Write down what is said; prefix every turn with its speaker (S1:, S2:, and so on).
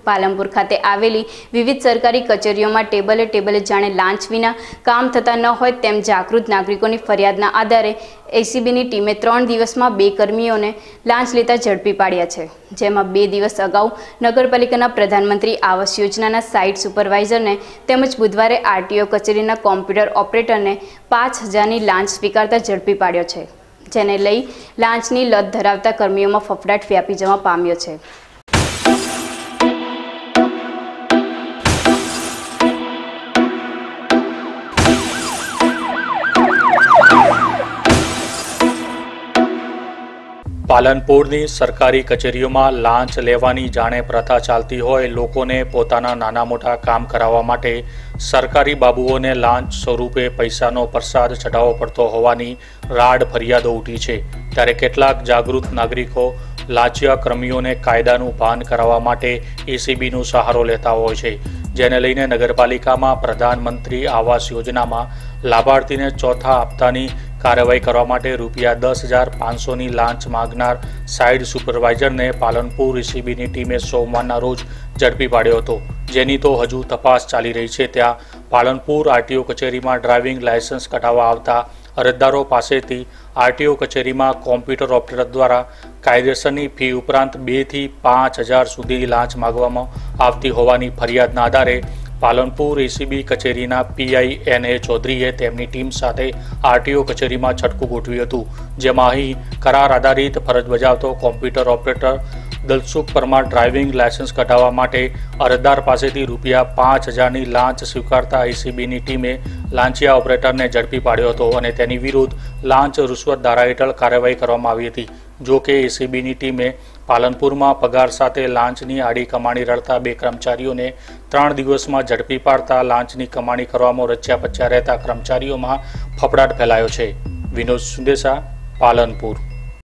S1: પાલનપુર ખાતે આવેલી વિવિધ સરકારી કચેરીઓમાં ટેબલે જાણે લાંચ વિના કામ થતા ન હોય તેમ જાગૃત નાગરિકોની ફરિયાદના આધારે એસીબીની ટીમે 3 દિવસમાં 2 કર્મીઓને લાંચ લેતા ઝડપી પાડ્યા છે, જેમાં 2 દિવસ અગાઉ નગરપાલિકાના પ્રધાનમંત્રી આવાસ યોજનાના સાઇટ સુપરવાઇઝરને તેમજ બુધવારે આરટીઓ કચેરીના કોમ્પ્યુટર ઓપરેટરને 5000ની લાંચ સ્વીકારતા ઝડપી પાડ્યો છે, જેને લઈ લાંચની લત ધરાવતા કર્મીઓમાં ફફડાટ વ્યાપી જવા પામ્યો છે।
S2: પાલનપુરની સરકારી કચેરીઓમાં લાંચ લેવાની જાણે પ્રથા ચાલતી હોય, લોકોને પોતાના નાના મોટા કામ કરાવવા માટે સરકારી બાબુઓને લાંચ સ્વરૂપે પૈસાનો પ્રસાદ ચઢાવવો પડતો હોવાની રાડ ફરિયાદો ઉઠી છે। ત્યારે કેટલાક જાગૃત નાગરિકો લાંચિયા કર્મીઓને કાયદાનું ભાન કરાવવા માટે એસીબીનો સહારો લેતા હોય છે, જેને લઈને નગરપાલિકામાં પ્રધાનમંત્રી આવાસ યોજનામાં લાભાર્થીને ચોથા હપ્તાની કાર્યવાહી કરવા માટે ₹10,500ની લાંચ માંગનાર સાઇટ સુપરવાઇઝરને પાલનપુર એસીબીની ટીમે સોમવારના રોજ ઝડપી પાડ્યો હતો, જેની તો હજુ તપાસ ચાલી રહી છે। ત્યાં પાલનપુર આરટીઓ કચેરીમાં ડ્રાઇવિંગ લાયસન્સ કઢાવવા આવતા અરજદારો પાસેથી આરટીઓ કચેરીમાં કોમ્પ્યુટર ઓપરેટર દ્વારા કાયદેસરની ફી ઉપરાંત 2 થી 5,000 સુધીની લાંચ માંગવામાં આવતી હોવાની ફરિયાદના આધારે પાલનપુર એસીબી કચેરીના પીઆઈ NA ચૌધરીએ તેમની ટીમ સાથે આરટીઓ કચેરીમાં છટકું ગોઠવ્યું હતું, જેમાં અહીં કરાર આધારિત ફરજ બજાવતો computer operator Dalsukh Parmar driving licence કઢાવવા માટે અરજદાર પાસેથી ₹5,000ની લાંચ સ્વીકારતા એસીબીની ટીમે લાંચિયા ઓપરેટરને ઝડપી પાડ્યો હતો અને તેની વિરુદ્ધ લાંચ રૂશ્વત ધારા હેઠળ કાર્યવાહી કરવામાં આવી હતી। જો કે એસીબીની ટીમે પાલનપુરમાં પગાર સાથે લાંચની આડી કમાણી રળતા 2 કર્મચારીઓને 3 દિવસમાં ઝડપી પાડતા લાંચની કમાણી કરવામાં રચ્યા પચ્યા રહેતા કર્મચારીઓમાં ફફડાટ ફેલાયો છે। વિનોદ સુંદેસા, પાલનપુર।